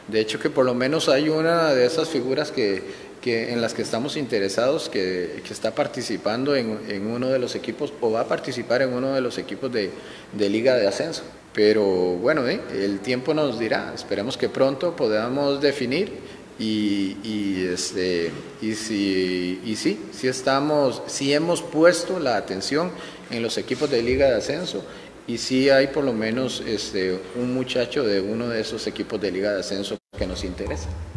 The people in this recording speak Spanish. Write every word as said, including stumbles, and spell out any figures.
De hecho que por lo menos hay una de esas figuras que, que en las que estamos interesados que, que está participando en, en uno de los equipos o va a participar en uno de los equipos de, de Liga de Ascenso. Pero bueno, ¿eh? el tiempo nos dirá, esperemos que pronto podamos definir y, y, este, y, si, y sí, sí, estamos, sí hemos puesto la atención en los equipos de Liga de Ascenso y sí hay por lo menos este, un muchacho de uno de esos equipos de Liga de Ascenso que nos interesa.